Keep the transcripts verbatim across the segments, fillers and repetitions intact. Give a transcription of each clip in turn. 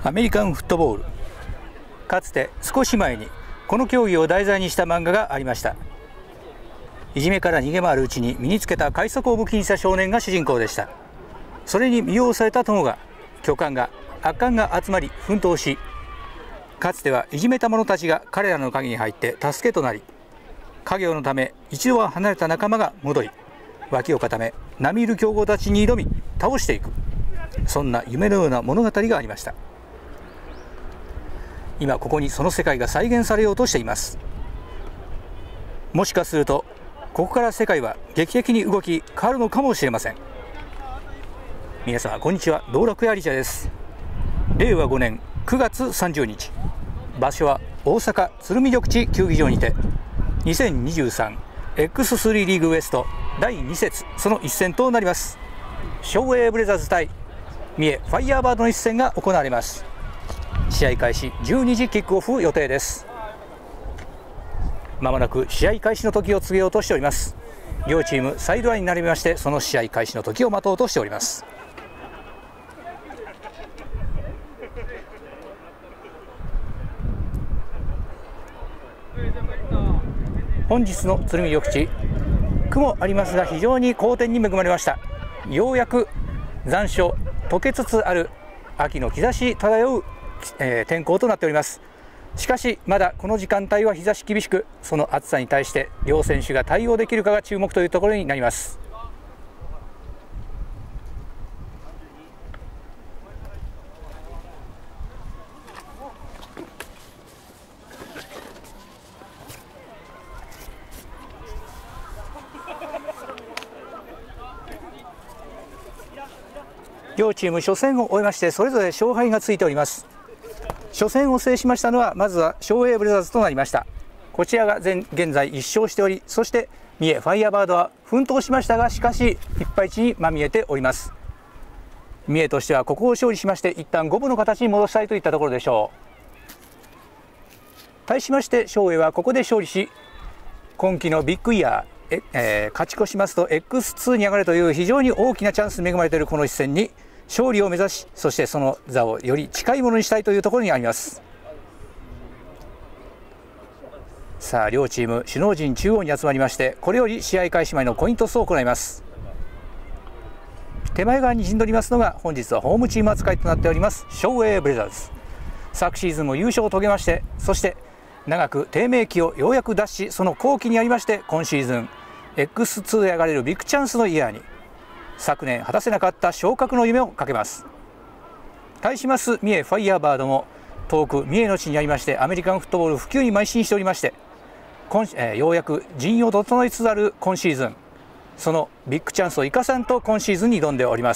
アメリカンフットボール。かつて少し前にこの競技を題材にした漫画がありました。いじめから逃げ回るうちに身につけた快速を武器にした少年が主人公でした。それに魅了された友が巨漢が悪漢が集まり奮闘し、かつてはいじめた者たちが彼らの陰に入って助けとなり、家業のため一度は離れた仲間が戻り、脇を固め並みいる強豪たちに挑み倒していく、そんな夢のような物語がありました。今ここにその世界が再現されようとしています。もしかするとここから世界は劇的に動き変わるのかもしれません。皆様こんにちは、道楽屋リチャです。れいわごねんくがつさんじゅうにち、場所は大阪鶴見緑地球技場にて にせんにじゅうさんエックススリー リーグウエストだいに節その一戦となります。昭栄ブレザーズ対三重ファイヤーバードの一戦が行われます。試合開始じゅうにじキックオフ予定です。まもなく試合開始の時を告げようとしております。両チームサイドラインになりまして、その試合開始の時を待とうとしております。本日の鶴見緑地、雲ありますが非常に好天に恵まれました。ようやく残暑溶けつつある秋の兆し漂う、えー、天候となっております。しかしまだこの時間帯は日差し厳しく、その暑さに対して両選手が対応できるかが注目というところになります。両チーム初戦を終えまして、それぞれ勝敗がついております。初戦を制しましたのはまずは昭栄ブレザーズとなりました。こちらが現在いっ勝しており、そして三重ファイヤーバードは奮闘しましたが、しかしいっ敗地にまみえております。三重としてはここを勝利しまして一旦五分の形に戻したいといったところでしょう。対しまして昭栄はここで勝利し、今季のビッグイヤーえ、えー、勝ち越しますと エックスツー に上がるという非常に大きなチャンスに恵まれているこの一戦に勝利を目指し、そしてその座をより近いものにしたいというところにあります。さあ両チーム首脳陣中央に集まりまして、これより試合開始前のコイントスを行います。手前側に陣取りますのが本日はホームチーム扱いとなっております昭栄ブレザーズ。昨シーズンも優勝を遂げまして、そして長く低迷期をようやく脱し、その後期にありまして今シーズン エックスツー へ上がれるビッグチャンスのイヤーに昨年果たせなかった昇格の夢をかけます。対します三重ファイヤーバードも遠く三重の地にありまして、アメリカンフットボール普及に邁進しておりまして、今、えー、ようやく陣容を整いつつある今シーズン、そのビッグチャンスを生かさんと今シーズンに挑んでおります。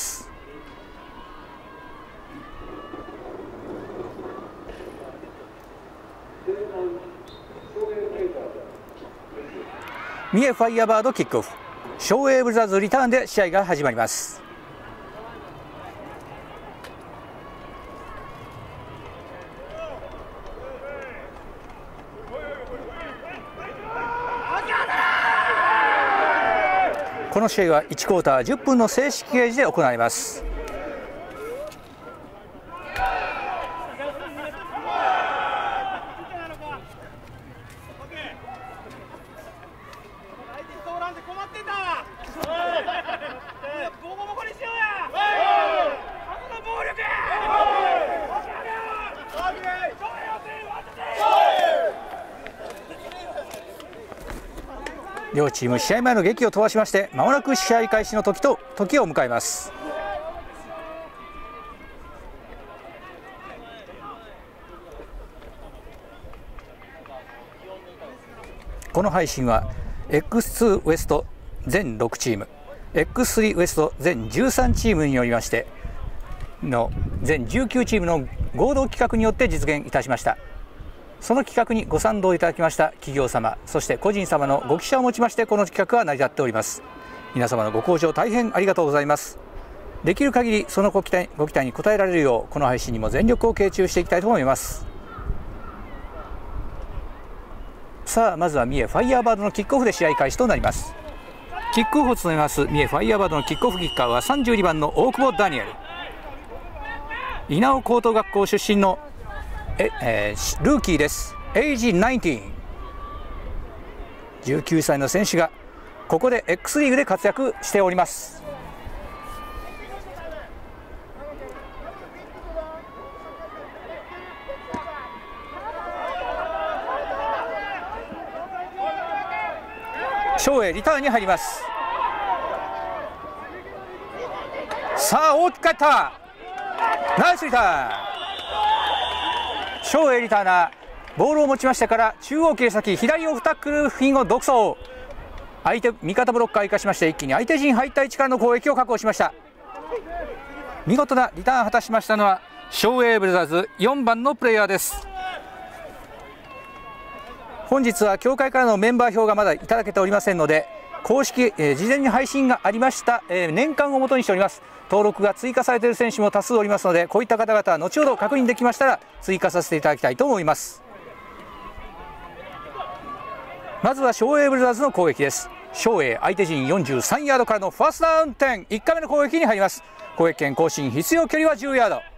三重ファイヤーバードキックオフ、昭栄ブレザーズリターンで試合が始まります。この試合はいちクォーターじゅっぷんの正式ゲージで行われます。両チーム試合前の劇を飛ばしまして、まもなく試合開始の時と時を迎えます。この配信は エックスツー ウエスト全ろくチーム、エックススリー ウエスト全じゅうさんチームによりましての全じゅうきゅうチームの合同企画によって実現いたしました。その企画にご賛同いただきました企業様、そして個人様のご記者をもちましてこの企画は成り立っております。皆様のご好評大変ありがとうございます。できる限りそのご期待、ご期待に応えられるようこの配信にも全力を傾注していきたいと思います。さあまずは三重ファイヤーバードのキックオフで試合開始となります。キックオフを務めます三重ファイヤーバードのキックオフキッカーはさんじゅうにばんの大久保ダニエル。 稲尾高等学校出身のえ、えー、ルーキーです。エイジじゅうきゅう、じゅうきゅうさいの選手がここで X リーグで活躍しております。翔英リターンに入ります。さあ大きく返った、ナイスリターン。翔英リターナーボールを持ちましたから中央切れ先左オフタックル付近を独走、相手味方ブロッカーを生かしまして一気に相手陣入った位置からの攻撃を確保しました。見事なリターンを果たしましたのは翔英ブラザーズよんばんのプレイヤーです。本日は協会からのメンバー表がまだいただけておりませんので、公式、えー、事前に配信がありました、えー、年間をもとにしております。登録が追加されている選手も多数おりますので、こういった方々は後ほど確認できましたら追加させていただきたいと思います。まずは翔英ブラザーズの攻撃です。翔英相手陣よんじゅうさんヤードからのファーストダウン点、いっかいめの攻撃に入ります。攻撃権更新、必要距離はじゅうヤード。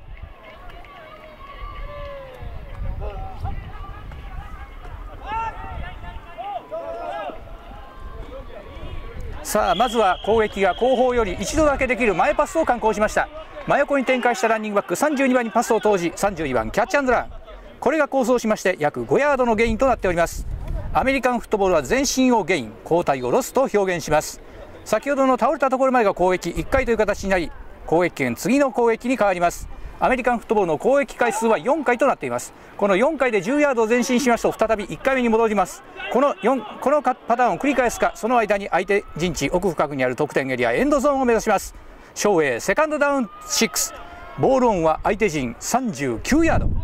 さあまずは攻撃が後方より一度だけできる前パスを敢行しました。真横に展開したランニングバックさんじゅうにばんにパスを投じ、さんじゅうにばんキャッチアンドラン、これが構想しまして約ごヤードのゲインとなっております。アメリカンフットボールは前進をゲイン、後退をロスと表現します。先ほどの倒れたところまでが攻撃いっかいという形になり、攻撃権次の攻撃に変わります。アメリカンフットボールの攻撃回数はよんかいとなっています。このよんかいでじゅうヤードを前進しますと再びいっかいめに戻ります。このよんこのパターンを繰り返すか、その間に相手陣地奥深くにある得点エリアエンドゾーンを目指します。翔英セカンドダウンろく、ボールオンは相手陣さんじゅうきゅうヤード。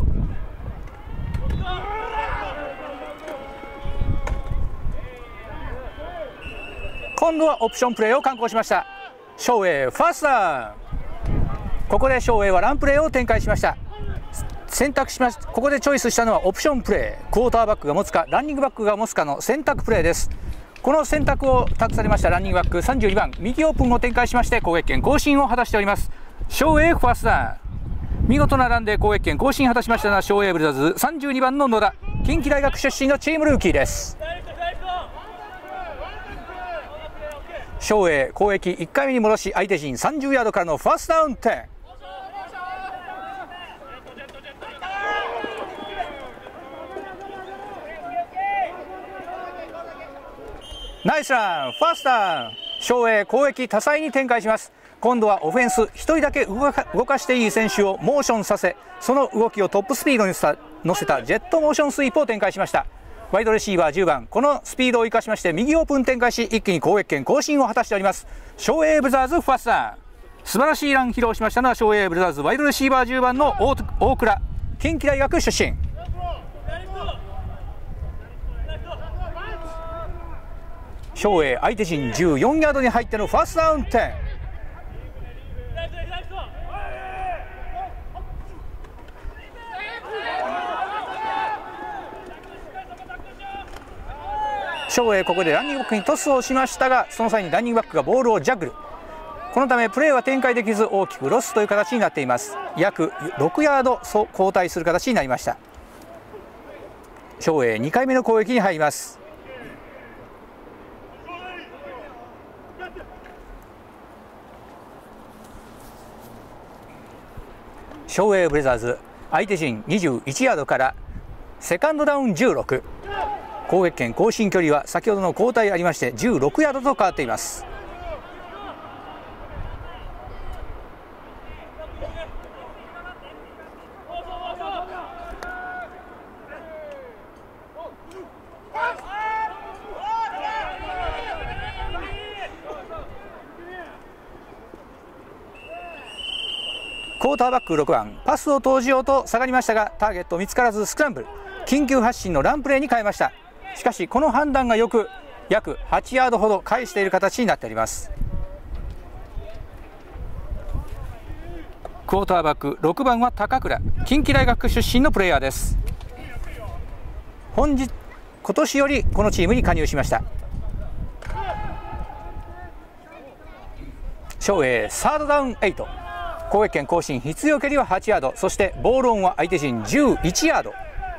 今度はオプションプレーを敢行しました。翔英ファーストダウン、ここで翔英はランプレーを展開しました。選択しましここでチョイスしたのはオプションプレー、クォーターバックが持つかランニングバックが持つかの選択プレーです。この選択を託されましたランニングバックさんじゅうにばん右オープンを展開しまして攻撃権更新を果たしております。翔英ファーストダウン、見事なランで攻撃権更新を果たしましたのは翔英ブラザーズさんじゅうにばんの野田、近畿大学出身のチームルーキーです。翔英攻撃いっかいめに戻し相手陣さんじゅうヤードからのファーストダウン点、ナイスランファーストダウン、翔英攻撃多彩に展開します。今度はオフェンスひとりだけ動か、動かしていい選手をモーションさせ、その動きをトップスピードに乗せたジェットモーションスイープを展開しました。ワイドレシーバーじゅうばん、このスピードを生かしまして右オープン展開し一気に攻撃権更新を果たしております。翔英ブラザーズファーストダウン、素晴らしいラン披露しましたのは翔英ブラザーズワイドレシーバーじゅうばんの大倉、近畿大学出身。翔英相手陣じゅうよんヤードに入ってのファーストダウン点、翔英ここでランニングバックにトスをしましたが、その際にランニングバックがボールをジャッグル、このためプレーは展開できず大きくロスという形になっています。約ろくヤード後退する形になりました。翔英にかいめの攻撃に入ります。翔英ブレザーズ相手陣にじゅういちヤードからセカンドダウンじゅうろく、攻撃権更新距離は先ほどの交代ありましてじゅうろくヤードと変わっています。クォーターバックろくばん、パスを投じようと下がりましたがターゲット見つからずスクランブル、緊急発進のランプレーに変えました。しかしこの判断がよく約はちヤードほど返している形になっております。クォーターバックろくばんは高倉、近畿大学出身のプレイヤーです。本日今年よりこのチームに加入しました。翔英サードダウンはち、こ攻撃権更新、必要距離ははちヤード、そしてボールオンは相手陣じゅういちヤード。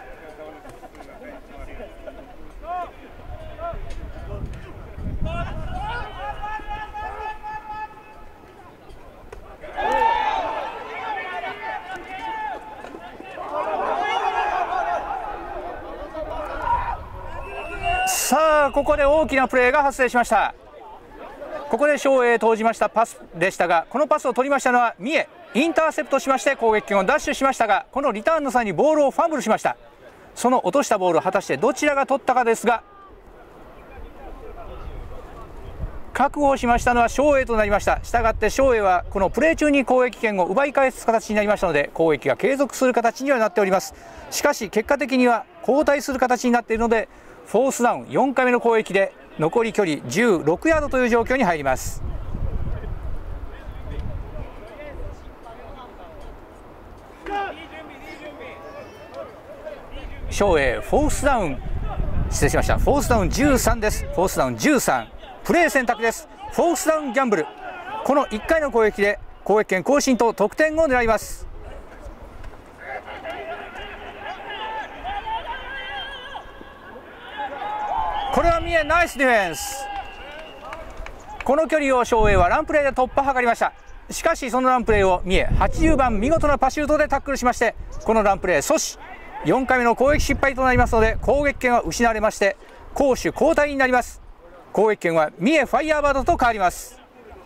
さあここで大きなプレーが発生しました。ここで照英投じましたパスでしたが、このパスを取りましたのは三重。インターセプトしまして攻撃権をダッシュしましたが、このリターンの際にボールをファンブルしました。その落としたボールを果たしてどちらが取ったかですが、確保しましたのは照英となりました。したがって照英はこのプレー中に攻撃権を奪い返す形になりましたので、攻撃が継続する形にはなっております。しかし結果的には交代する形になっているので、フォースダウンよんかいめの攻撃で残り距離じゅうろくヤードという状況に入ります。照英フォースダウン失礼しましたフォースダウンじゅうさんです。フォースダウンじゅうさん、プレー選択です。フォースダウンギャンブル、このいっかいの攻撃で攻撃権更新と得点を狙います。これは三重ナイスディフェンス。この距離を照英はランプレーで突破を図りました。しかしそのランプレーを三重はちじゅうばん見事なパシュートでタックルしまして、このランプレー阻止、よんかいめの攻撃失敗となりますので、攻撃権は失われまして攻守交代になります。攻撃権は三重ファイヤーバードと変わります。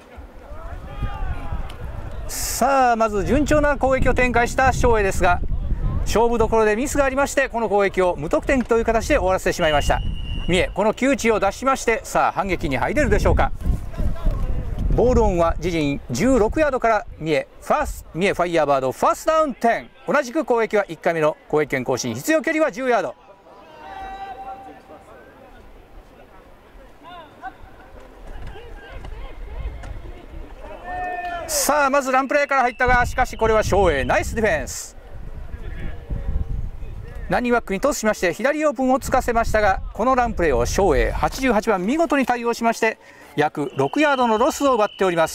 さあまず順調な攻撃を展開した照英ですが、勝負どころでミスがありまして、この攻撃を無得点という形で終わらせてしまいました。三重この窮地を脱しまして、さあ反撃に入れるでしょうか。ボールオンは自陣じゅうろくヤードから三重ファース三重ファイヤーバードファーストダウンじゅう。同じく攻撃はいっかいめの攻撃権更新、必要距離はじゅうヤード。さあまずランプレーから入ったが、しかしこれは照英ナイスディフェンス。ランニングバックにトスしまして左オープンをつかせましたが、このランプレーを照英はちじゅうはちばん見事に対応しまして約ろくヤードのロスを奪っております。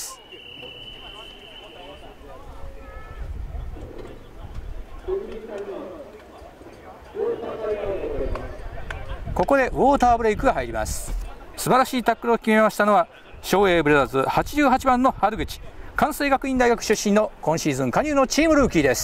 ここでウォーターブレイクが入ります。素晴らしいタックルを決めましたのは照英ブレザーズはちじゅうはちばんの春口、関西学院大学出身の今シーズン加入のチームルーキーです。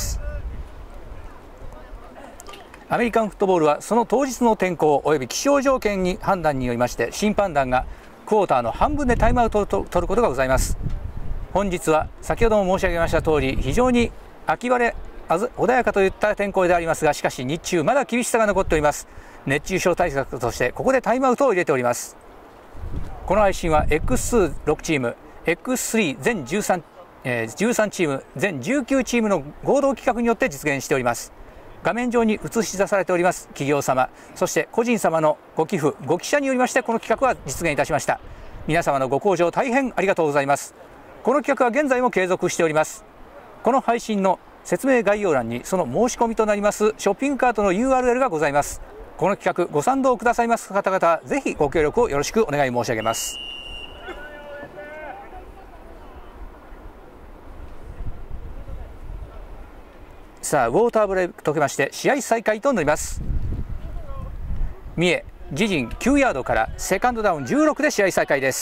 アメリカンフットボールはその当日の天候および気象条件に判断によりまして、審判団がクォーターの半分でタイムアウトを取ることがございます。本日は先ほども申し上げました通り、非常に秋晴れ穏やかといった天候でありますが、しかし日中まだ厳しさが残っております。熱中症対策としてここでタイムアウトを入れております。この配信は エックスツーろく チーム エックススリー 全じゅうさん、えー、じゅうさんチーム全じゅうきゅうチームの合同企画によって実現しております。画面上に映し出されております企業様、そして個人様のご寄付ご寄謝によりまして、この企画は実現いたしました。皆様のご好評大変ありがとうございます。この企画は現在も継続しております。この配信の説明概要欄にその申し込みとなりますショッピングカートの ユーアールエル がございます。この企画ご賛同くださいます方々、ぜひご協力をよろしくお願い申し上げます。さあウォーターブレイク解けまして試合再開となります。三重自陣きゅうヤードからセカンドダウンじゅうろくで試合再開です。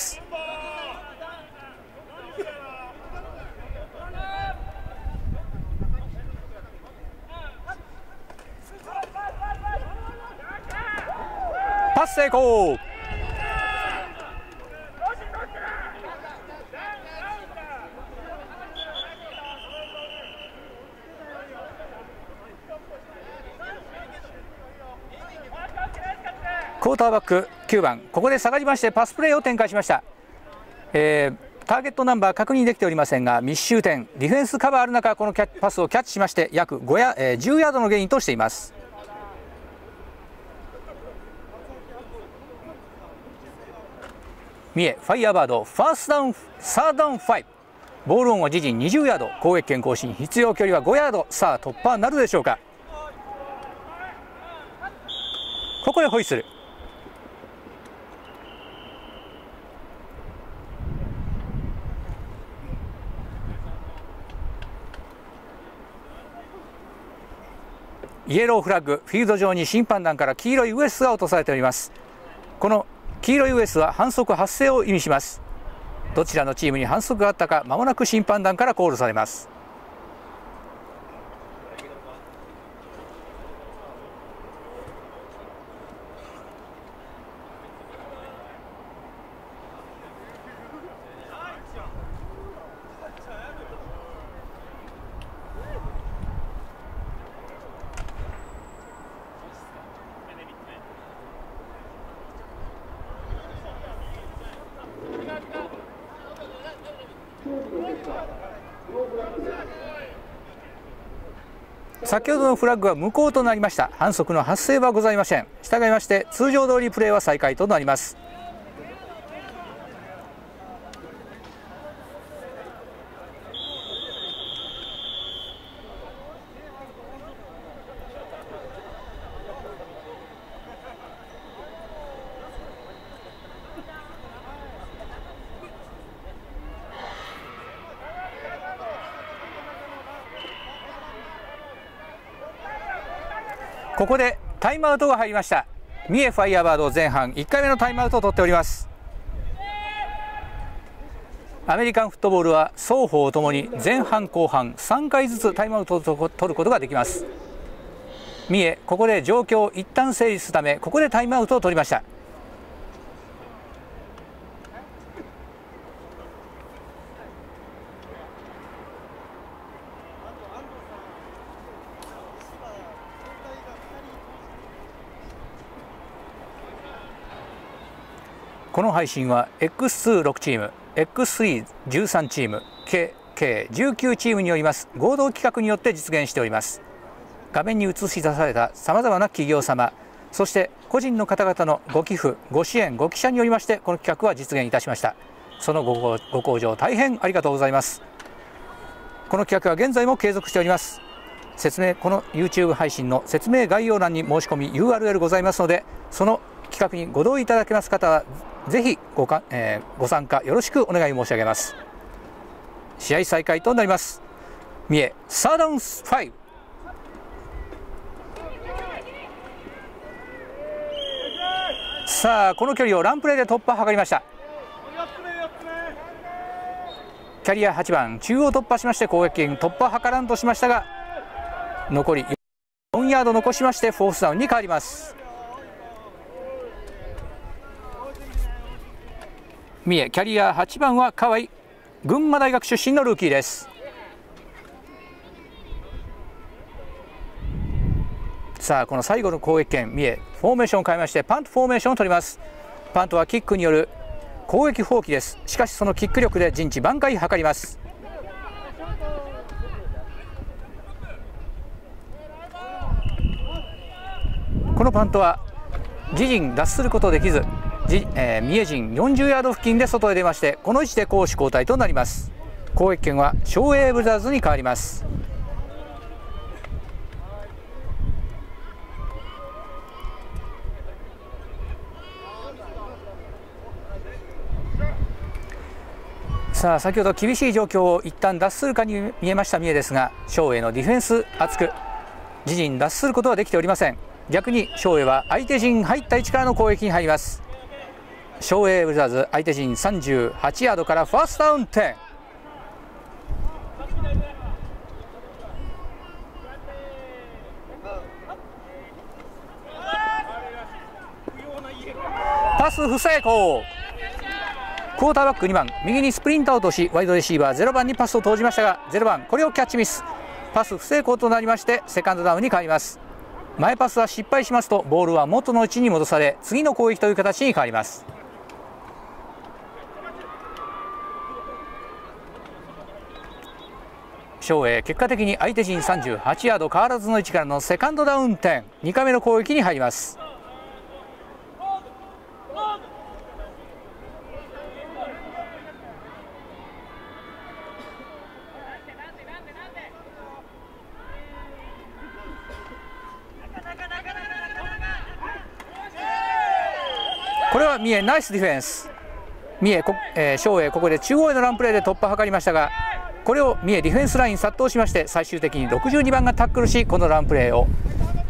パス成功。クォーターバックきゅうばん、ここで下がりましてパスプレーを展開しました。えー、ターゲットナンバー確認できておりませんが密集点ディフェンスカバーある中、このキャパスをキャッチしまして約ごヤ、えー、じゅうヤードのゲインとしています。三重ファイヤーバードファーストダウンサードダウンファイブ、ボールオンは自陣にじゅうヤード、攻撃権更新、必要距離はごヤード。さあ突破なるでしょうか。ここでホイッスル。 イエローフラッグ、フィールド上に審判団から黄色いウエスが落とされております。この黄色いウエスは反則発生を意味します。どちらのチームに反則があったか、まもなく審判団からコールされます。先ほどのフラッグは無効となりました。反則の発生はございません。従いまして通常通りプレーは再開となります。ここでタイムアウトが入りました。三重ファイヤーバード前半いっかいめのタイムアウトを取っております。アメリカンフットボールは双方ともに前半後半さんかいずつタイムアウトを取ることができます。三重、ここで状況を一旦整理するためここでタイムアウトを取りました。この配信は エックスツーろく チーム、エックススリーじゅうさん チーム、計じゅうきゅうチームによります合同企画によって実現しております。画面に映し出されたさまざまな企業様、そして個人の方々のご寄付、ご支援、ご寄謝によりましてこの企画は実現いたしました。そのごご好評大変ありがとうございます。この企画は現在も継続しております。説明、この YouTube 配信の説明概要欄に申し込み ユーアールエル ございますので、その企画にご同意いただけます方はぜひ ご, か、えー、ご参加よろしくお願い申し上げます。試合再開となります。三重サードダウンご。さあこの距離をランプレーで突破を図りました。キャリアはちばん中央突破しまして攻撃突破を図らんとしましたが、残りよんヤード残しましてフォースダウンに変わります。三重キャリアはちばんは河合、群馬大学出身のルーキーです。さあこの最後の攻撃権、三重フォーメーションを変えましてパントフォーメーションを取ります。パントはキックによる攻撃放棄です。しかしそのキック力で陣地挽回を図ります。このパントは自陣脱することできず、えー、三重陣よんじゅうヤード付近で外へ出まして、この位置で攻守交代となります。攻撃権は昭栄ブラザーズに変わります。さあ先ほど厳しい状況を一旦脱するかに見えました三重ですが、昭栄のディフェンス厚く自陣脱することはできておりません。逆に昭栄は相手陣入った位置からの攻撃に入ります。昭栄ブラザーズ相手陣さんじゅうはちヤードからファーストダウンじゅう。パス不成功。クォーターバックにばん右にスプリントアウトしワイドレシーバーゼロばんにパスを投じましたが、ゼロばんこれをキャッチミス、パス不成功となりましてセカンドダウンに変わります。前パスは失敗しますとボールは元の位置に戻され次の攻撃という形に変わります。昭栄結果的に相手陣さんじゅうはちヤード変わらずの位置からのセカンドダウンじゅう、にかいめの攻撃に入ります。これは三重ナイスディフェンス。三重、えー、昭栄ここで中央へのランプレーで突破を図りましたが、これを三重ディフェンスライン殺到しまして最終的にろくじゅうにばんがタックルし、このランプレーを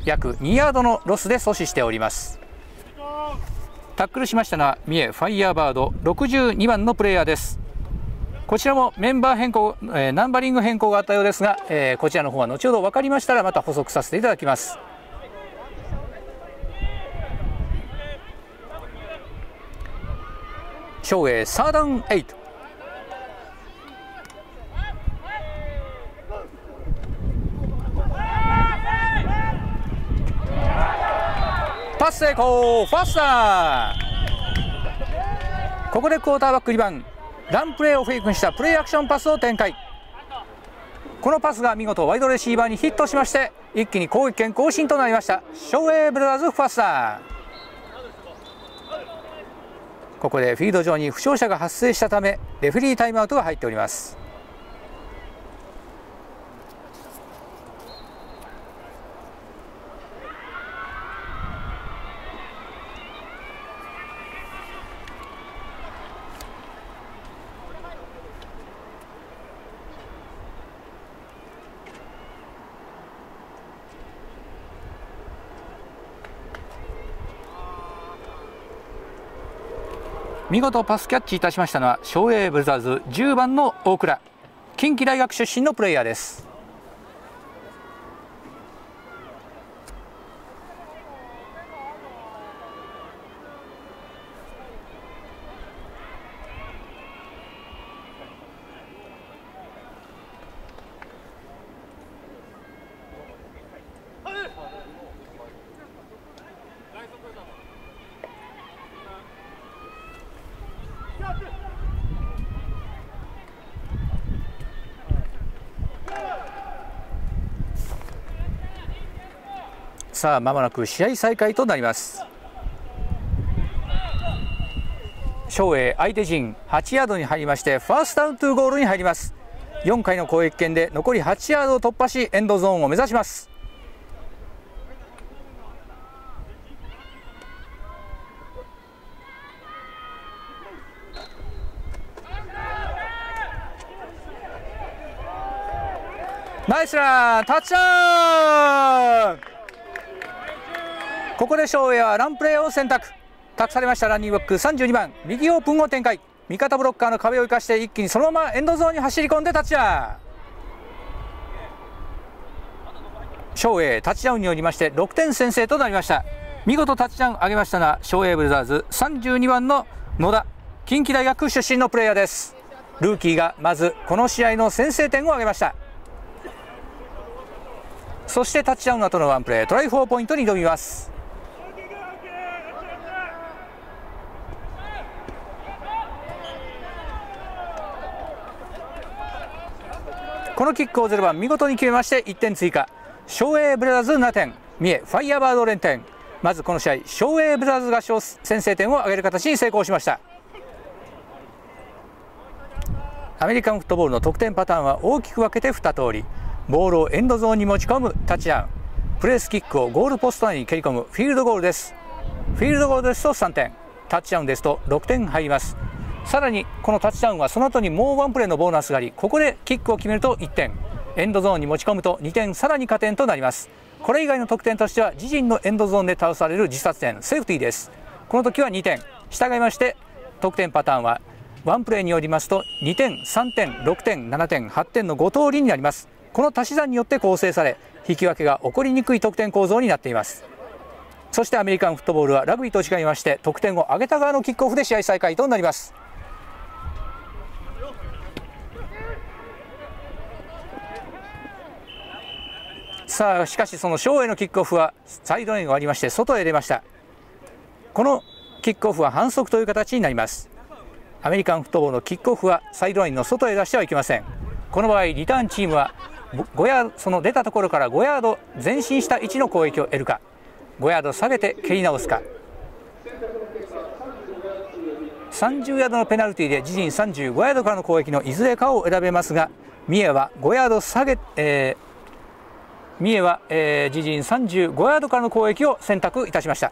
約にヤードのロスで阻止しております。タックルしましたのは三重ファイヤーバードろくじゅうにばんのプレイヤーです。こちらもメンバー変更、えー、ナンバリング変更があったようですが、えー、こちらの方は後ほど分かりましたらまた補足させていただきます。照英サーダウンエイト、パス成功、ファースター。ここでクォーターバックにばんランプレーをフェイクにしたプレーアクションパスを展開。このパスが見事ワイドレシーバーにヒットしまして一気に攻撃権更新となりました。照英ブラザーズファースター。ここでフィールド上に負傷者が発生したためレフェリータイムアウトが入っております。見事パスキャッチいたしましたのは照英ブルザーズじゅうばんの大倉、近畿大学出身のプレイヤーです。さあまもなく試合再開となります。照英相手陣はちヤードに入りましてファーストダウントゥーゴールに入ります。よんかいの攻撃権で残りはちヤードを突破しエンドゾーンを目指します。ナイスラン、タッチダウン。ここで照英はランプレーを選択。託されましたランニングバックさんじゅうにばん右オープンを展開。味方ブロッカーの壁を生かして一気にそのままエンドゾーンに走り込んでタッチダウン。照英タッチダウンによりましてろくてん先制となりました。見事タッチダウン上げましたのは照英ブルザーズさんじゅうにばんの野田、近畿大学出身のプレイヤーです。ルーキーがまずこの試合の先制点を挙げました。そしてタッチダウンの後のワンプレートライフォーポイントに挑みます。このキックをゼロばん見事に決めましていってん追加。照英ブラザーズななてん、三重ファイヤーバード連点。まずこの試合照英ブラザーズが先制点を挙げる形に成功しました。アメリカンフットボールの得点パターンは大きく分けてに通り。ボールをエンドゾーンに持ち込むタッチダウン、プレースキックをゴールポスト内に蹴り込むフィールドゴールです。フィールドゴールですとさんてん、タッチダウンですとろくてん入ります。さらにこのタッチダウンはその後にもうワンプレーのボーナスがあり、ここでキックを決めるといってん、エンドゾーンに持ち込むとにてん、さらに加点となります。これ以外の得点としては自陣のエンドゾーンで倒される自殺点セーフティーです。この時はにてん、従いまして得点パターンはワンプレーによりますとにてん、さんてん、ろくてん、ななてん、はちてんのご通りになります。この足し算によって構成され引き分けが起こりにくい得点構造になっています。そしてアメリカンフットボールはラグビーと違いまして得点を挙げた側のキックオフで試合再開となります。さあしかしその照英のキックオフはサイドラインがありまして外へ出ました。このキックオフは反則という形になります。アメリカンフットボールのキックオフはサイドラインの外へ出してはいけません。この場合リターンチームはごヤード、その出たところからごヤード前進した位置の攻撃を得るか、ごヤード下げて蹴り直すか、さんじゅうヤードのペナルティーで自陣さんじゅうごヤードからの攻撃のいずれかを選べますが、三重はごヤード下げ、えー、三重は、えー、自陣さんじゅうごヤードからの攻撃を選択いたしました。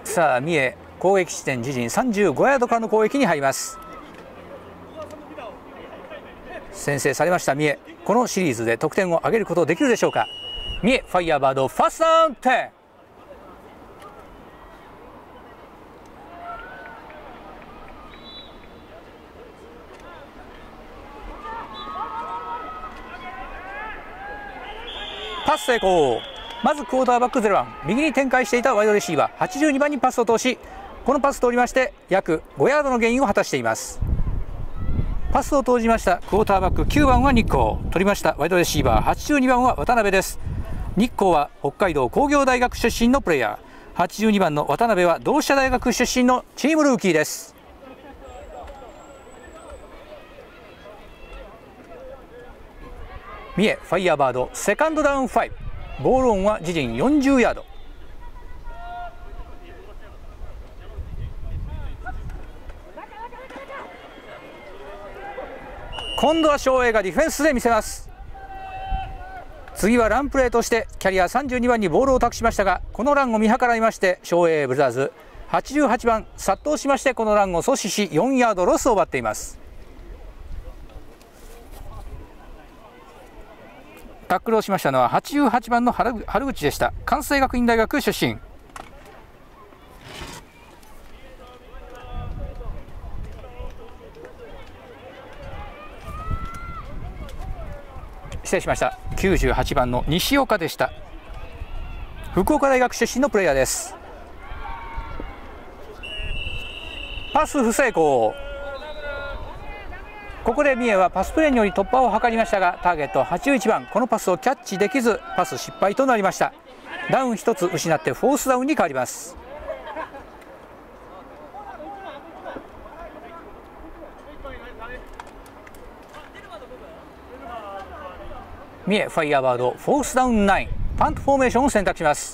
さあ三重攻撃地点自陣さんじゅうごヤードからの攻撃に入ります。先制されました三重、このシリーズで得点を挙げることができるでしょうか。三重ファイヤーバードファーストダウンテン。パス成功。まずクォーターバックゼロばん、右に展開していたワイドレシーバーはちじゅうにばんにパスを通し、このパス通りまして約ごヤードのゲインを果たしています。パスを投じましたクォーターバックきゅうばんは日光、取りましたワイドレシーバーはちじゅうにばんは渡辺です。日光は北海道工業大学出身のプレイヤー、はちじゅうにばんの渡辺は同志社大学出身のチームルーキーです。三重ファイヤーバードセカンドダウンご、ボールオンは自陣よんじゅうヤード。今度は昌永がディフェンスで見せます。次はランプレーとしてキャリアさんじゅうにばんにボールを託しましたが、このランを見計らいまして昌永ブルザーズはちじゅうはちばん殺到しまして、このランを阻止しよんヤードロスを奪っています。タックルをしましたのははちじゅうはちばんの原口でした。関西学院大学出身。失礼しました。きゅうじゅうはちばんの西岡でした。福岡大学出身のプレイヤーです。パス不成功。ここで三重はパスプレーにより突破を図りましたが、ターゲットはちじゅういちばん、このパスをキャッチできずパス失敗となりました。ダウンひとつ失ってフォースダウンに変わります。三重ファイヤーバードフォースダウンきゅう、パントフォーメーションを選択します。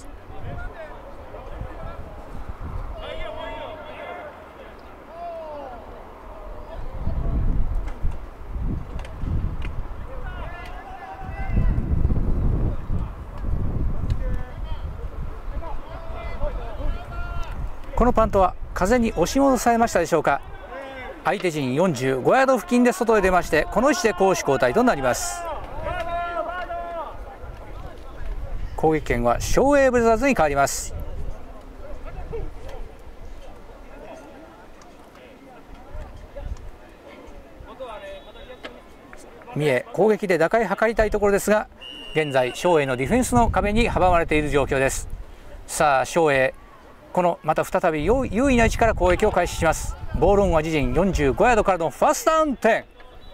このパントは風に押し戻されましたでしょうか。相手陣よんじゅうごヤード付近で外へ出まして、この位置で攻守交代となります。攻撃権は昌永ブルザーズに変わります。三重攻撃で打開図りたいところですが、現在昌永のディフェンスの壁に阻まれている状況です。さあ昌永、このまた再び優位な位置から攻撃を開始します。ボールオンは自陣よんじゅうごヤードからのファーストダウンテン。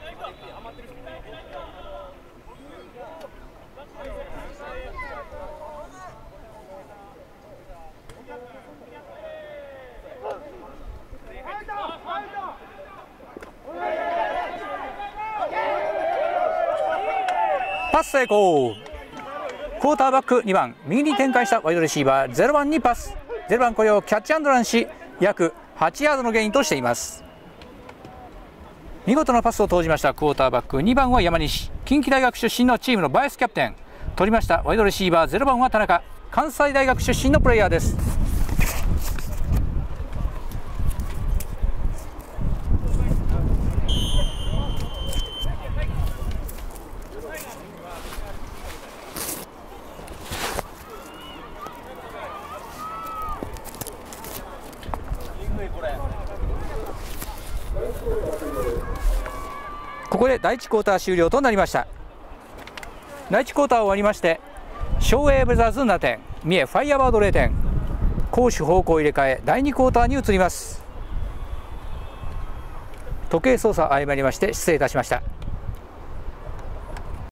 パス成功。クォーターバックにばん、右に展開したワイドレシーバーゼロばんにパス。ゼロばんこれをキャッチアンドランし、約はちヤードのゲインとしています。見事なパスを投じましたクォーターバックにばんは山西、近畿大学出身のチームのバイスキャプテン。取りましたワイドレシーバーゼロばんは田中、関西大学出身のプレイヤーです。ここでだいいちクォーター終了となりました。だいいちクォーター終わりまして、昌永ブルザーズななてん、三重ファイヤーバードぜろてん、攻守方向入れ替えだいにクォーターに移ります。時計操作誤りまして失礼いたしました。